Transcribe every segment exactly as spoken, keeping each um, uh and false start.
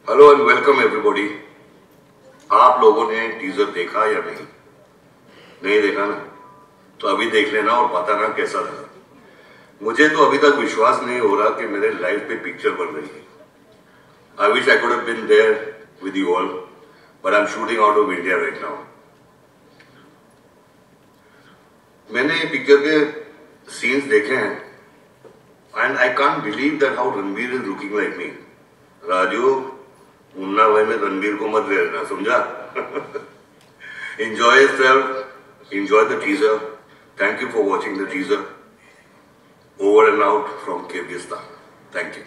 Hello and welcome everybody. आप लोगों ने टीजर देखा या नहीं? नहीं देखा ना? तो अभी देख लेना और बताना कैसा लगा। मुझे तो अभी तक विश्वास नहीं हो रहा कि मेरे लाइफ पे पिक्चर बन रही है। I wish I could have been there with you all, but I am shooting out of India right now. मैंने पिक्चर के सीन्स देखे हैं and I can't believe that how Ranbir is looking like me. Raju, Munna Bhai में रणबीर को मत ले लेना, समझा? Enjoy yourself, enjoy the teaser. Thank you for watching the teaser. Over and out from Kyrgyzstan. Thank you.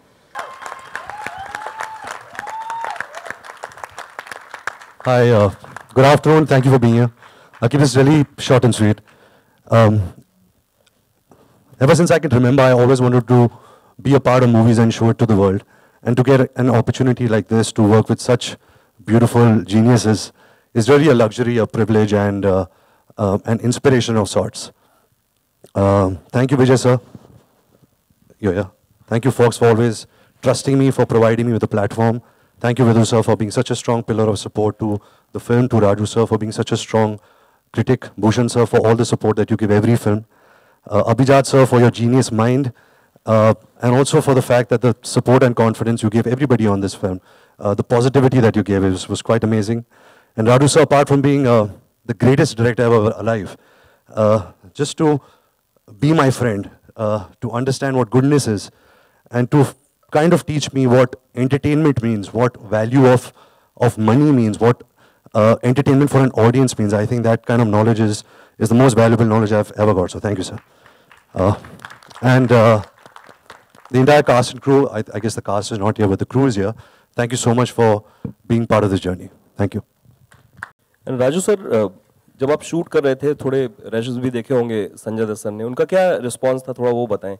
Hi, uh, good afternoon. Thank you for being here. I'll keep this really short and sweet. Um, ever since I can remember, I always wanted to be a part of movies and show it to the world. And to get an opportunity like this to work with such beautiful geniuses is really a luxury, a privilege, and uh, uh, an inspiration of sorts. Uh, thank you, Vijay, sir. Yeah, yeah. Thank you, folks, for always trusting me, for providing me with a platform. Thank you, Vidhu, sir, for being such a strong pillar of support to the film, to Raju, sir, for being such a strong critic, Bhushan, sir, for all the support that you give every film, uh, Abhijat, sir, for your genius mind, uh, and also for the fact that the support and confidence you gave everybody on this film, uh, the positivity that you gave was, was quite amazing. And Raju, sir, apart from being uh, the greatest director ever alive, uh, just to be my friend, uh, to understand what goodness is, and to kind of teach me what entertainment means, what value of, of money means, what uh, entertainment for an audience means. I think that kind of knowledge is, is the most valuable knowledge I've ever got. So thank you, sir. Uh, and uh, the entire cast and crew, I, I guess the cast is not here, but the crew is here. Thank you so much for being part of this journey. Thank you. And Raju sir, जब आप shoot कर रहे थे, थोड़े rashes भी देखे होंगे Sanjay Dutt sir ने, उनका क्या रिस्पांस था, थोड़ा वो बताएं।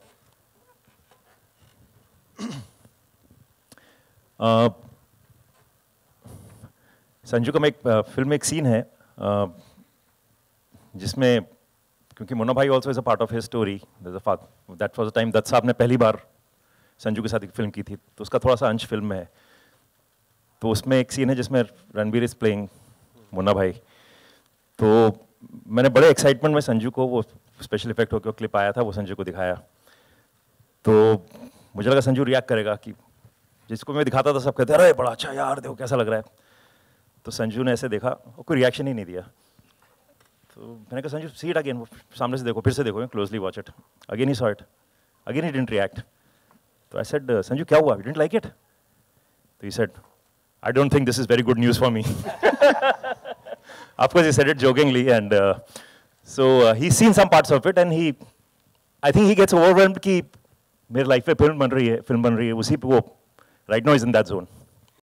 Uh, संजू का में एक फिल्म में एक सीन है uh, जिसमें, क्योंकि Munna Bhai also is a part of his story, that was the time Dutt Sahab ने पहली बार संजू के साथ एक फिल्म की थी, तो उसका थोड़ा सा अंश फिल्म में है। तो उसमें एक सीन है जिसमें रणबीर इज प्लेइंग मुन्ना भाई। तो मैंने बड़े एक्साइटमेंट में संजू को, वो स्पेशल इफेक्ट होकर क्लिप आया था, वो संजू को दिखाया। तो मुझे लगा संजू रिएक्ट करेगा, कि जिसको मैं दिखाता था सब कहते अरे बड़ा अच्छा यार, देखो कैसा लग रहा है। तो संजू ने ऐसे देखा और कोई रिएक्शन ही नहीं दिया। तो मैंने कहा संजू सी इट अगेन, वो सामने से देखो, फिर से देखो, closely watch it. Again he saw it, again he didn't react. तो आई सेड संजू क्या हुआ, यू डिडंट लाइक इट? तो he said I don't think this is very good news for me. Of course, he said it jokingly, and uh, so uh, he's seen some parts of it, and he, I think he gets overwhelmed कि मेरे life पे film बन रही है, film बन रही है, उसी पे वो right now is in that zone.